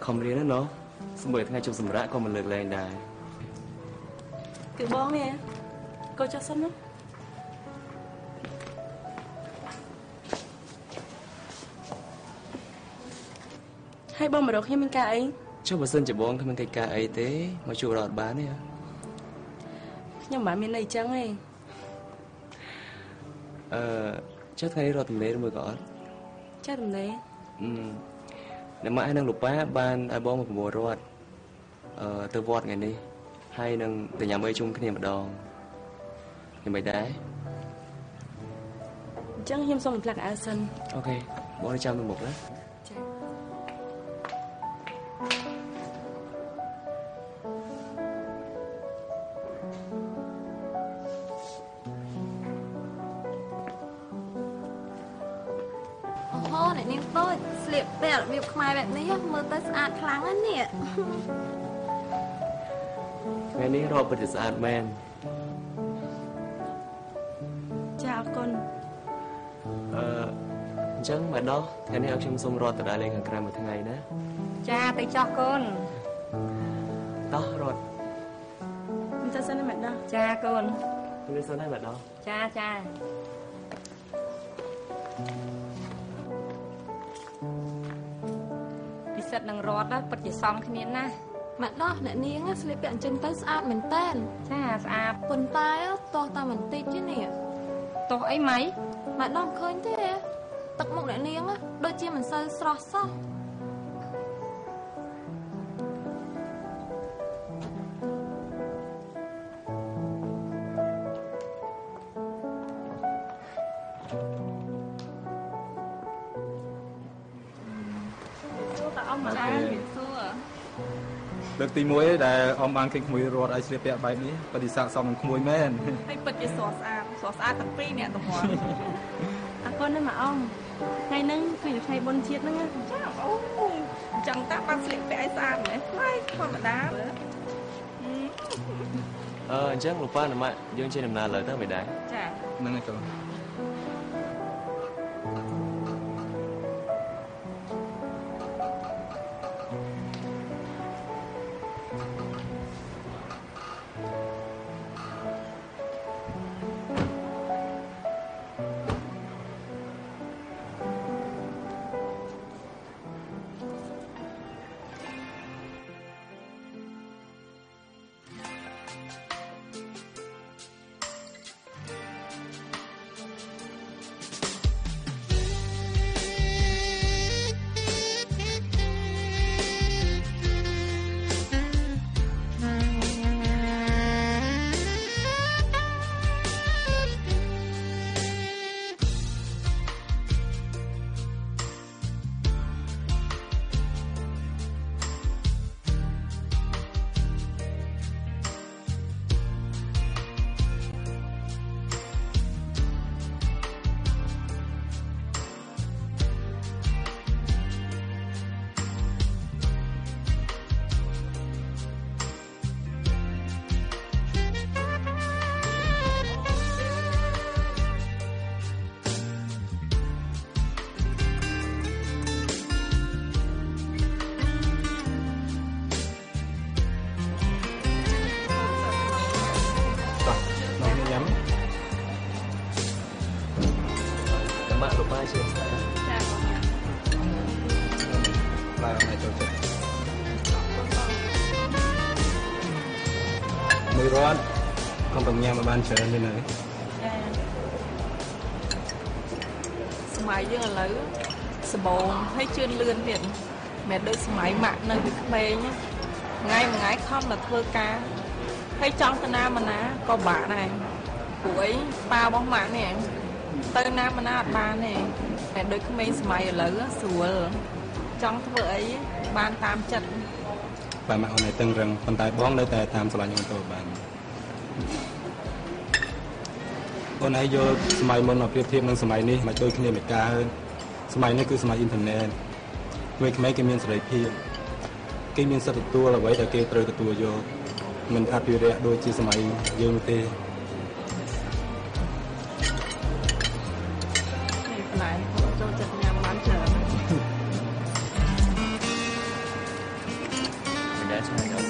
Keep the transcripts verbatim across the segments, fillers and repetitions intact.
คอมเรียนนั่นเนาะสมัยทั้งไงจุกสมระก็มันเลิกแรงได้คือบ้องเนี่ยก็จะสั้นเนาะให้บ้องมาดอกให้มันกาเองชอบมาเส้นจะบ้องให้มันไกลๆไอ้เต้มาจูรอดบ้านเนี่ยยังบ้านมีในจังไงเออเจ้าไงเราทำเล่มือก่อนเจ้าทำเล่อืมเดี๋ยวมาให้นางหลุดป้าบ้านไอ้บ้องมาผมบัวรอดเออเตอร์วอดไงนี่ให้นางแต่ยามไม่ชุ่มขึ้นเนี่ยมาดองยังไม่ได้จังยังส่งหลักอาซันโอเคบ้องได้จำตัวหมดแล้วเสียบแบบมีขมายแบบนี้มือเตสอาดครั้งนั่นเนี่ยแม่นี่รอปฏิสอาดแมนจ้าคนเออจังมาดอกแค่นี้เอาชมสมรอแต่ได้เลยกันกลางหมดทั้งไงนะจ้าไปจอกคนต่อรถมันจะเส้นได้แบบนั้นจ้าคนมันจะเส้นได้แบบนั้นจ้าจ้าเสร็จนังรอดแล้วปัจจุบันขมิ้นนะมาดอกเนี่ยนี้งั้นสลิปอย่างจนเต้สะอาดเหมือนเต้นใช่สะอาดคนตายอ่ะตัวตาเหมือนติดใช่เนี่ยตัวไอ้ไหมมาดอกเคยเท่ตักหมกเนี่ยนี้อ่ะโดยเชี่ยเหมือนเซอร์สระซ้อเลือกตีมวยแต่อมบางเก่งมวยรอดไอเสียเปียใบนี้ปฏิสักสองมวยแม่นให้เปิดจะสอสอาสอสอาตั้งปีเนี่ยตัวหัวอ่ะคนนั่นมาอ้อมไงนึงคือใครบนเชียดนั่งอ่ะจ้าโอ้จังตาปังเสียเปียไอซานเลยไม่ธรรมดาเลยเออจังลูกป้าหน่ะมายื่นเช่นนานเลยตั้งไม่ได้จ้านั่นไงตัวมือร้อนก็ต้องแย่มาบ้านเชิญเลยนะสมัยยังอะไรสบงให้เชื่อเลื่อนเนี่ยแม่ได้สมัยหมักในวิกเมย์เนี่ยง่ายง่ายค่อมlà thơ caให้จังตนามานะก็บะnày cuối ba bóng mã nè tơ nam mà na ba nè mẹ đôi cái mấy sਮਾய்ឥឡូវស្រួលចង់ធ្វើអីបានតាមចិត្តបាទមកអូនឲ្យតឹងរឹងប៉ុន្តែបងនៅតែតាមស្រឡាញ់អូនទៅបានអូនឲ្យយកสมัยមុនមកប្រៀបធៀបនឹងสมัยនេះមកដូចគ្នាមិនកើតสมัยនេះគឺสมัยអ៊ីនធឺណិតក្មេងៗគេមានសេរីភាពគេមានសិទ្ធិទទួលអ្វីដែលគេត្រូវទទួលយកមិនអភិរក្សដូចជាสมัยយើងទេចូលចិត្តញ៉ាំបានច្រើនឆ្ងាញ់អត់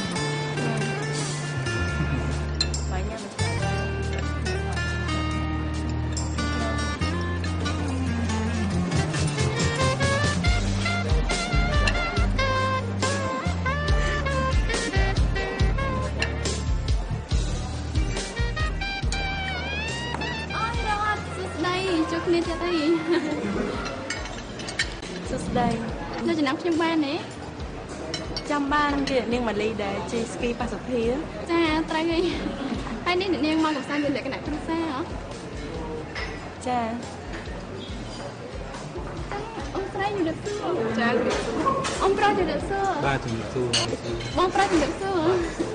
បាយញ៉ាំឆ្ងាញ់ដែរជួបគ្នាទៀតអីសួស្តីនៅចំណាំខ្ញុំបានទេចាំបានគេនាងម៉ាលីដែរជិះស្គីប៉ាសុភាចាត្រូវហើយហើយនេះនាងមកកំសាន្តជាលក្ខណៈគ្រួសារហ៎ចាអូនស្រីជំរាបសួរចាអូនប្រុសជំរាបសួរបាទជំរាបសួរបងប្រុសជំរាបសួរ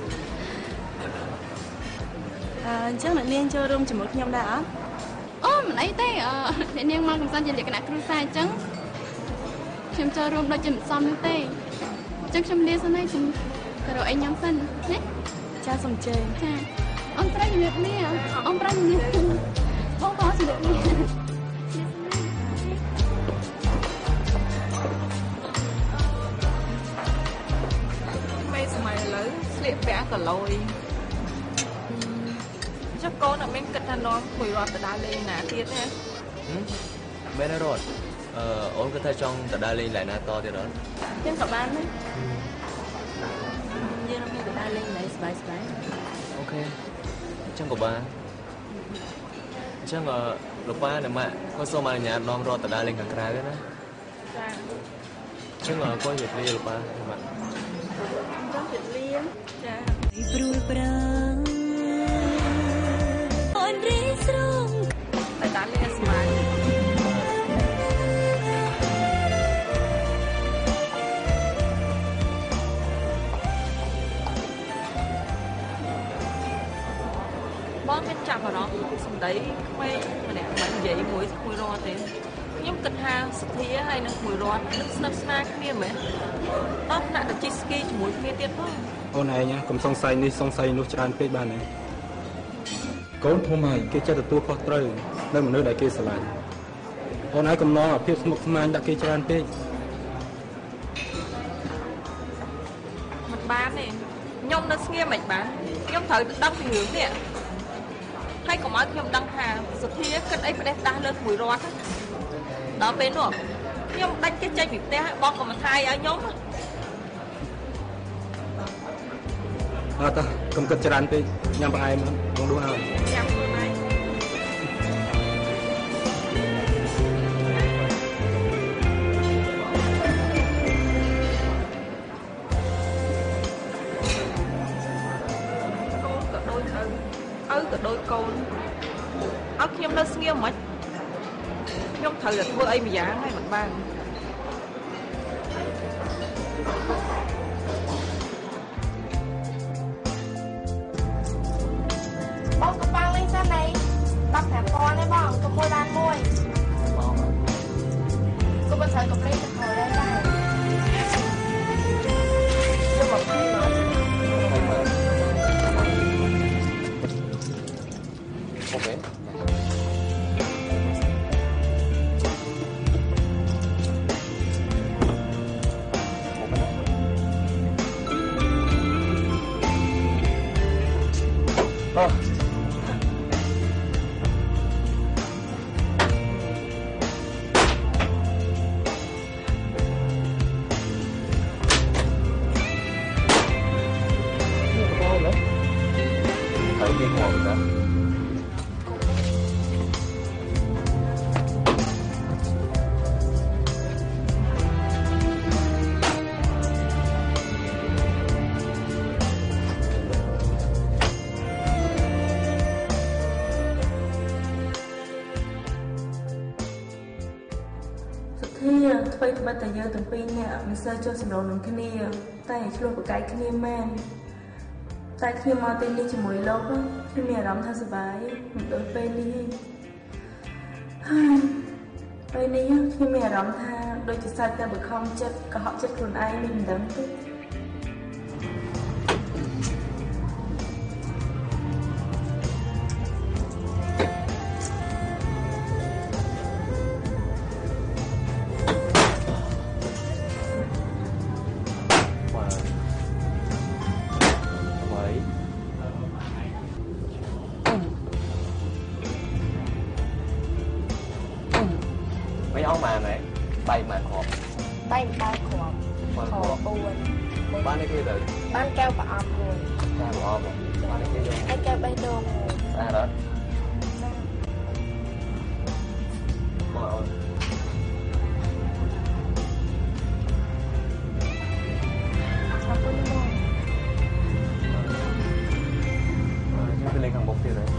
អឺអញ្ចឹងអ្នកនាងចូលរួមជាមួយខ្ញុំដែរអត់អូមិនអីទេអឺអ្នកនាងមកកំសាន្តជាលក្ខណៈគ្រួសារអញ្ចឹងខ្ញុំចូលរួមដូចជាមិនសមនោះទេអញ្ចឹងខ្ញុំលាសិនហើយខ្ញុំទៅរកអីញ៉ាំសិនណាចាសូមជើញចាអូនប្រុសជំរាបលាអូនប្រុសជំរាបបងប្រុសជំរាបលាមេសម័យឥឡូវស្លៀកពាក់កឡយចុះកូនអត់មានគិតថានាំមួយរត់ទៅដើរលេងណាទៀតទេមែនទេរត់អឺអូនគិតថាចង់ទៅដើរលេងកន្លែងណាតទៀតអត់ចឹងក៏បានដែរយើងនឹងទៅដើរលេងកន្លែងស្បាយស្បាយអូខេអញ្ចឹងក៏បានអញ្ចឹងលោកប៉ាអ្នកម៉ាក់ក៏សូមអនុញ្ញាតនាំរត់ទៅដើរលេងខាងក្រៅដែរណាចាអញ្ចឹងក៏ជម្រាបលាលោកប៉ាអ្នកម៉ាក់ចង់ជម្រាបចាព្រួយប្រាំងអូនរីស្រងតែដើរលេងស្មាយបងមានចាប់អារម្មណ៍សម្ដីក្មេងម្នាក់មិននិយាយមួយមួយរត់ទេខ្ញុំគិតថាសទ្ធាហើយនឹងមួយរត់នឹងស្និទ្ធស្នាលគ្នាមែនអត់ដាក់ទៅជិះស្គីជាមួយគ្នាទៀតផងអូនឯងកុំសង្ស័យនេះសង្ស័យនោះច្រើនពេកបានទេកូនធំហើយគេចេះទទួលខុសត្រូវនៅមនុស្សដែលគេស្រឡាញ់អូនឯងកំណងអាភាពស្មុគស្មាញដាក់គេច្រើនពេកមិនបានទេខ្ញុំនៅស្ងៀមមិនបានខ្ញុំត្រូវដឹងពីរឿងនេះហើយកុំឲ្យខ្ញុំដឹងថាសទ្ធាគិតអីប្រទេសដាស់លើមួយរត់ដល់ពេលនោះខ្ញុំដាច់គេចេញពីផ្ទះបងក៏មិនថាយឲ្យខ្ញុំអត់ទេកុំគិតច្រើនពេកញ៉ាំផ្អែមបងដួសហើយញ៉ាំខ្លួនឯងឪក៏ដូចកូនឲ្យខ្ញុំនៅស្ងៀមមិនខ្ញុំត្រូវតែធ្វើអីម្យ៉ាងហើយមិនបានបងកំប៉ាំងលេងសិនឯងបាត់ប្រាំពាន់ទេបងកុំមួយបានមួយបងក៏មិនត្រូវកំលេងទៅខលដែរខ្ញុំមកពីអូខេអូហើយគេមកតាថ្មីត្បិតតែយើងទាំងពីរនាក់មិនសូវចូលសម្រុងនឹងគ្នាតែឆ្លោះប្រកែកគ្នាមែនតែខ្ញុំមកទីនេះជាមួយលោកខ្ញុំមានអារម្មណ៍ថាសប្បាយមិនដូចពេលនេះហើយពេលនេះខ្ញុំមានអារម្មណ៍ថាដូចជាសាច់តែបខំចិត្តកុហកចិត្តខ្លួនឯងមិនដឹងទេ bay mà họp bay ba họp họp buồn bán cái kia rồi bán keo và ôm rồi keo và ôm bán cái kia rồi ai keo bay đồ à đó wow nhưng cái lên hàng bốc kia rồi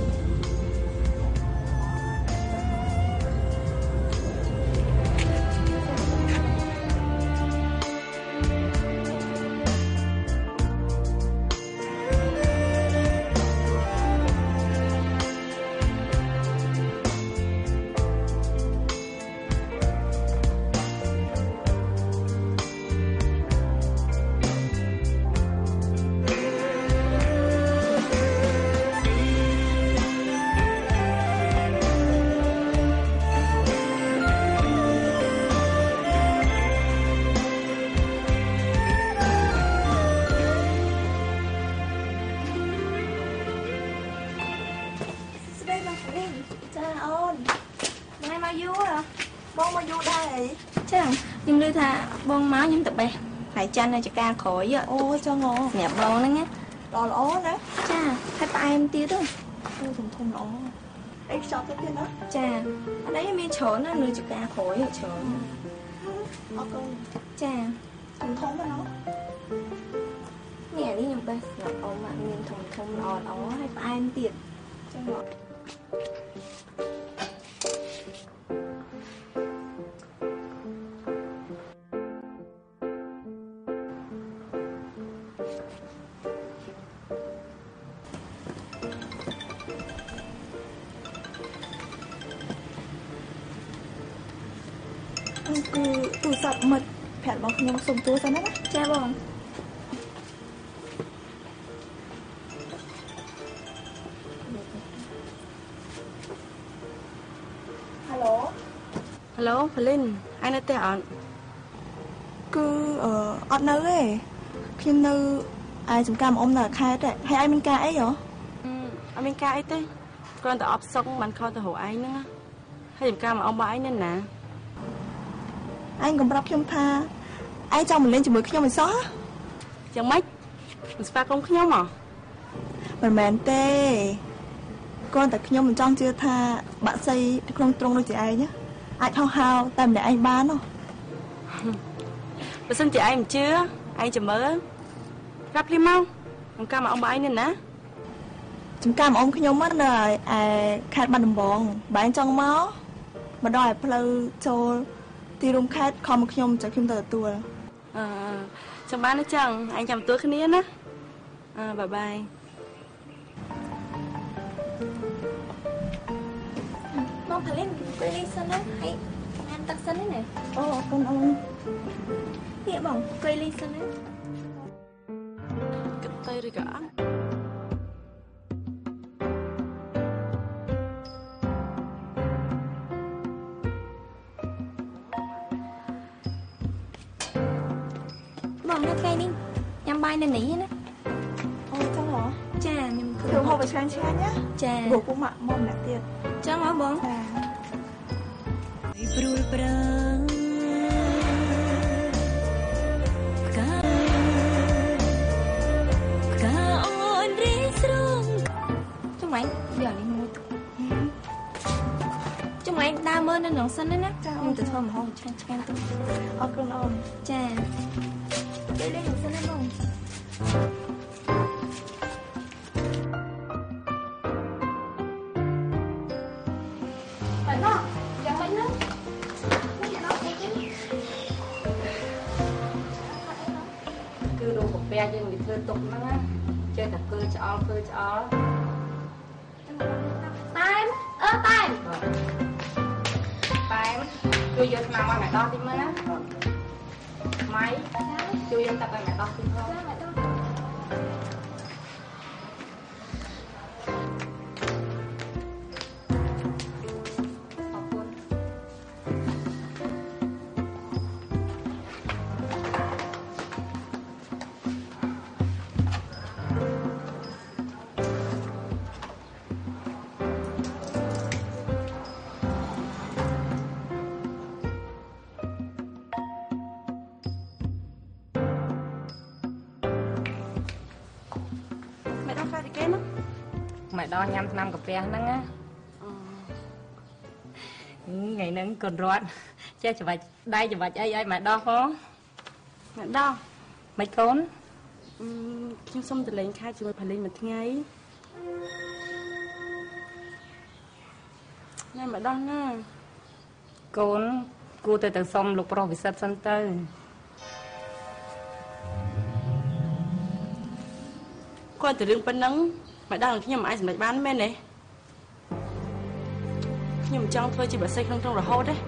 nhưng lưu tha bon máu nhóm tập bè phải chanh này cho ca khỏi vậy ôi cho ngon nhập bon đó nhé đò lỗ đấy cha hai ba em tia thôi ôi thùng thùng lỗ anh chọn cái tiền đó cha ở đấy mình chở nó lưu cho ca khỏi vậy chở ok cha thùng thùng mà nó nghe đi nhập bè nhập ông mà mình thùng thùng lò lỗ hai ba em tia cho ngọt คือตูสับหมดแผ่นบางยังส่งตัวซะนะ cha bon ฮัลโหล hello Linh anh ở đây ạ គឺអឺអត់នៅទេខ្ញុំនៅឯចំការមកអ៊ំនៅខេត្តហើយឯងមានការអីហ៎អត់មានការអីទេគ្រាន់តែអបសុកមិនខំទៅរកឯងហ្នឹងហើយចំការមកអ៊ំបងឯងនៅណាឯងកុំប្រាប់ខ្ញុំថាឯងចង់មកលេងជាមួយខ្ញុំមិនសោះយ៉ាងម៉េចមិនស្វាគមន៍ខ្ញុំហ៎មិនមែនទេគ្រាន់តែខ្ញុំមិនចង់ជឿថាបាក់សីក្នុងទ្រង់ដូចជាឯងអាចហោះហើរតែម្នាក់ឯងបានហ៎បើសិនជាឯងមិនជឿឯងចាំមើលប្រាប់ភ្លាមមកចំការមកអ៊ំបងឯងនៅណាចំការមកអ៊ំខ្ញុំនៅឯខេត្តបាត់ដំបងបើឯងចង់មកមកដល់ឯផ្លូវចូលទីរួមខេត្តខំមកខ្ញុំចាំខ្ញុំទៅទទួលអឺចាំបានទេចឹងអញចាំទទួលគ្នាណាអឺបាយបាយមកផលិនពេលនេះសិនណាហើយអានទឹកសិននេះអូអរគុណអូននេះបងពេលនេះសិនណាគិតទៅឬក៏អត់បងនៅថ្ងៃនេះញ៉ាំបាយនៅនេះណាអូចឹងហ៎ចាខ្ញុំគឺហូបឆ្ងាញ់ឆ្ងាញ់ណាចាព្រោះពុកម៉ាក់មុំម្នាក់ទៀតចឹងហ៎បងចាព្រួយប្រាំងកាកាអូនរីស្រងចាំឯងយកនេះមួយចាំឯងដើរមើលនៅក្នុងសិនណាខ្ញុំទៅធ្វើម្ហូបឆ្ងាញ់ឆ្ងាញ់ទៅអរគុណអូនចាទៅលេងក្នុងសិនណាបងបាទណោះយ៉ាងម៉េចហ្នឹងគឺរូបកាពះយើងនិយាយធ្វើទុកហ្នឹងណាចេះតែធ្វើឆ្អល់ធ្វើឆ្អល់តែមអឺតែមតែមជួយយកថ្នាំឲ្យម៉ែដោះតិចមើលណាម៉ៃជួយយកទឹកឲ្យម៉ែដោះតិចផងកាហ្វេទីគេនោះម៉ែដល់ញ៉ាំឆ្នាំកាហ្វេហ្នឹងណាថ្ងៃហ្នឹងកូនរត់ចេះច្បាច់ដៃច្បាច់អីឲ្យម៉ែដោះផងម៉ែដោះមិនកូនខ្ញុំសុំទៅលេងខែជាមួយផលីងមួយថ្ងៃណែម៉ែដោះណាកូនគួរទៅទៅសុំលោកប្រុសវិសិទ្ធសិនទៅគាត់ទៅរឿងប៉ុណ្ណឹងម៉ែដោះនឹងខ្ញុំមិនអាចសម្រេចបានមែនទេខ្ញុំចង់ធ្វើជាបសិទ្ធក្នុងក្នុងរហូតទេ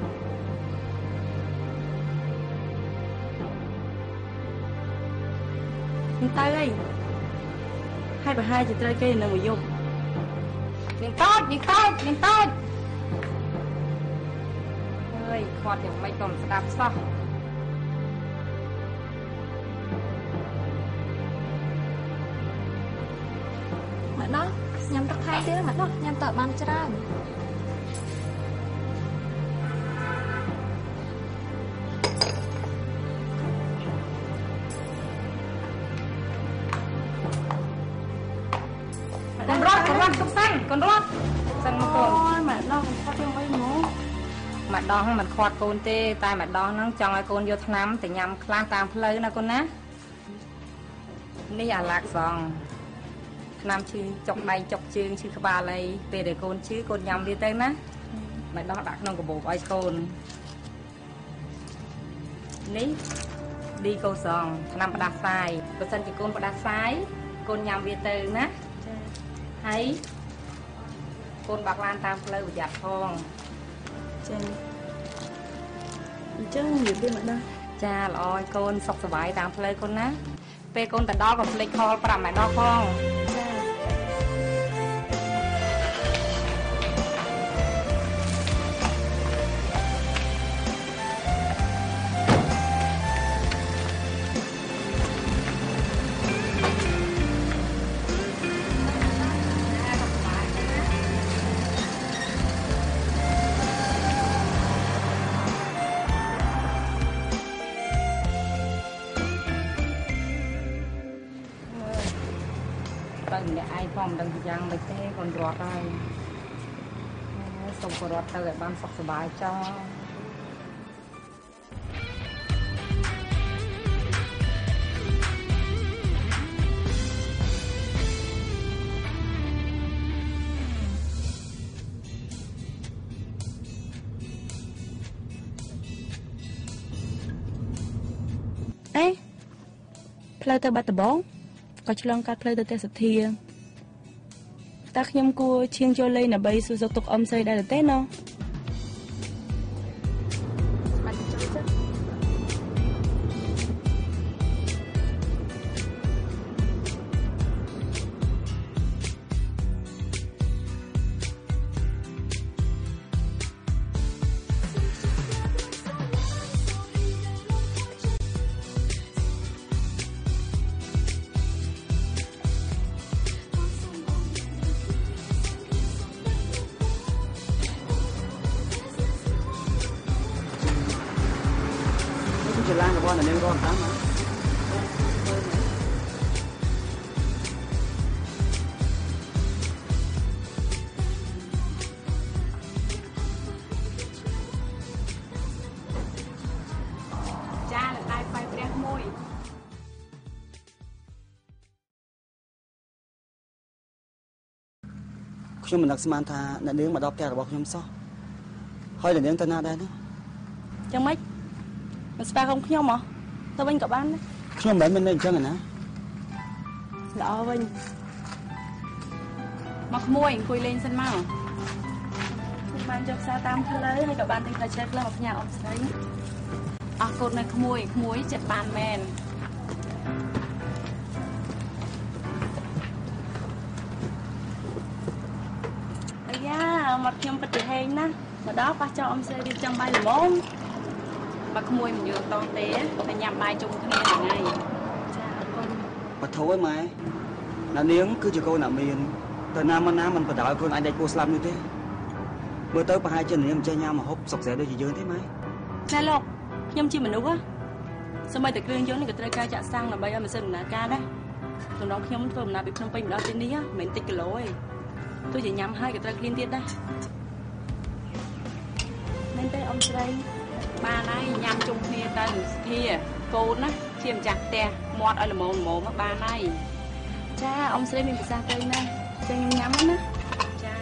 មិនទៅអីហើយប្រហែលជាត្រូវគេនៅមួយយប់នាងតូចនាងតូចនាងតូចអើយខាត់យ៉ាងម៉េចក៏មិនស្ដាប់សោះម៉ែដោះញ៉ាំទឹកថែមទៀតម៉ែដោះញ៉ាំតើបានច្រើនកូនរត់សិនមកកូនអូយម៉ែដោះខាត់យ៉ាងម៉េចមកម៉ែដោះមិនខាត់កូនទេតែម៉ែដោះហ្នឹងចង់ឲ្យកូនយកថ្នាំទៅញ៉ាំខ្លះតាមផ្លូវណាកូនណានេះអាឡាក់សងថ្នាំឈឺចុកដៃចុកជើងឈឺក្បាលអីពេលដែលកូនឈឺកូនញ៉ាំវាទៅណាម៉ែដោះដាក់ក្នុងកាបូបឲ្យកូននេះឌីកូសងថ្នាំផ្ដាសាយបើសិនជាកូនផ្ដាសាយកូនញ៉ាំវាទៅណាចាហើយកូនបាក់ឡានតាមផ្លូវប្រយ័ត្នផងចាអញ្ចឹងនិយាយពីម្ដងចាល្អឲ្យកូនសុខសប្បាយតាមផ្លូវកូនណាពេលកូនទៅដល់ក៏ភ្លេចខលប្រាប់ម៉ែដោះផងចាម្នាក់ឯងផងមិនដឹងយ៉ាងម៉េចទេកូនរត់ហើយសូមកូនរត់ទៅឲ្យបានសុខសប្បាយចោលអេផ្លូវទៅបាត់ដំបងក៏ឆ្លងកាត់ផ្លូវទៅទេសធាតើខ្ញុំគួរឈៀងចូលលេងដើម្បីសួរសុខទុក្ខអ៊ំស្រីដែរទេណោះបានចូលចុះជាឡានរបស់នាងរត់តាមណាចាលើដៃផ្លៃព្រះមួយខ្ញុំមិននឹកស្មានថាអ្នកនាងមកដល់ផ្ទះរបស់ខ្ញុំសោះហើយអ្នកនាងទៅណាដែរនោះចឹងម៉េចមកស្វាគមន៍ខ្ញុំហ៎ទៅវិញក៏បានដែរខ្ញុំមិនមែនមានអញ្ចឹងណាល្អវិញមកក្មួយអង្គុយលេងសិនមកខ្ញុំបានយកសារតាមផ្លូវហើយក៏បានទិញផ្លែឈើខ្លះមកផ្ញើអ៊ំស្រីអរគុណនៅក្មួយក្មួយចិត្តបានមែនអាយ៉ាមកខ្ញុំពិតជាហេងណាស់មកដល់ប៉ះចោលអ៊ំស្រីរៀបចំបាយល្មមបើក្មួយមិនយល់តទេតែញ៉ាំបាយជុំគ្នាថ្ងៃចាអរគុណបើធូរឯម៉ែណានាងគឺជាកូនអ្នកមានតែណាមកណាមិនបដៅខ្លួនឯងដាច់ពោះស្លាប់នោះទេមើលទៅប្រហែលជានាងមិនចេះញ៉ាំម្ហូបសុកស្រួយដូចជាយើងទេម៉ែតែលោកខ្ញុំជាមនុស្សហ៎សូម្បីតែគ្រឿងយន្តនេះក៏ត្រូវការចាក់សាំងដើម្បីឲ្យម៉ាស៊ីនដំណើរការដែរ tôi nóiខ្ញុំធ្វើដំណើរពីភ្នំពេញមកដល់ទីនេះមិនតិចគីឡូទេទោះជាញ៉ាំហើយក៏ត្រូវឃ្លានទៀតដែរមែនទេអ៊ំស្រីបានហើយញ៉ាំជុំគ្នាទៅសុធាកូនណាជាម្ចាស់ផ្ទះមាត់ឲ្យល្មមល្មមមកបានហើយចាអ៊ំស្រីមានប្រសាសន៍ទៅណាចឹងញ៉ាំណាចា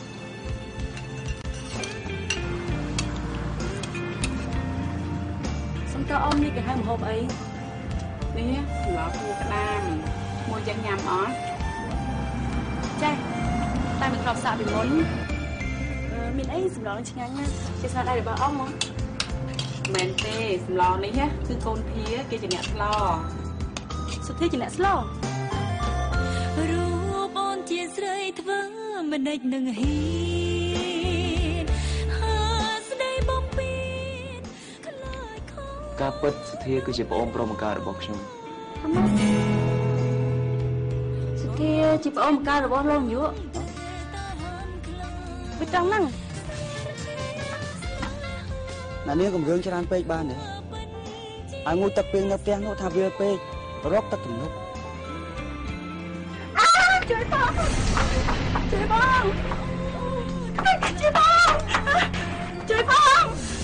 សុំតើអ៊ំនេះគេហៅម្ហូបអីនេះសម្លគូក្តាមមួយយ៉ាងញ៉ាំអត់ចាតែមិនធ្លាប់សាកពីមុនមានអីសម្លនឹងឆ្ងាញ់ណាស់ជាស្នាដៃរបស់អ៊ំមកមែនទេសម្លនេះណាគឺកូនភាគេជាអ្នកស្លសុធាជាអ្នកស្លរូបអូនជាស្រីធ្វើមិនដេចនឹងហ៊ានហើស្ដីបំពេញខ្លាចខំការពិតសុធាគឺជាប្អូនប្រុសបង្កើតរបស់ខ្ញុំសុធាជាប្អូនបង្កើតរបស់លោកយុវាត្រង់ហ្នឹងអ្នកនាងកំរឿងច្រើនពេកបានទេឲ្យងូតទឹកពេញនៅផ្ទះនោះថាវាពេករកទឹកទំនប់ជួយបងជួយបងជួយបងជួយបង